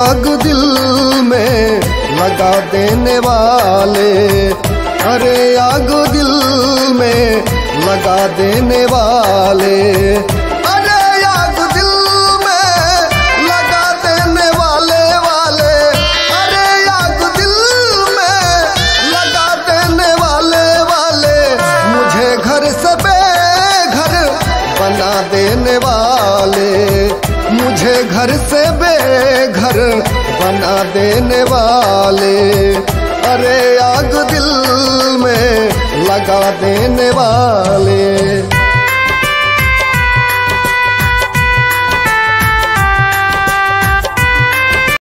आग दिल में लगा देने वाले, अरे आग दिल में लगा देने वाले, अरे आग दिल में लगा देने वाले वाले, अरे आग दिल में लगा देने वाले वाले, मुझे घर से बेघर बना देने वाले, मुझे घर से बेघर बना देने वाले, अरे आग दिल में लगा देने वाले।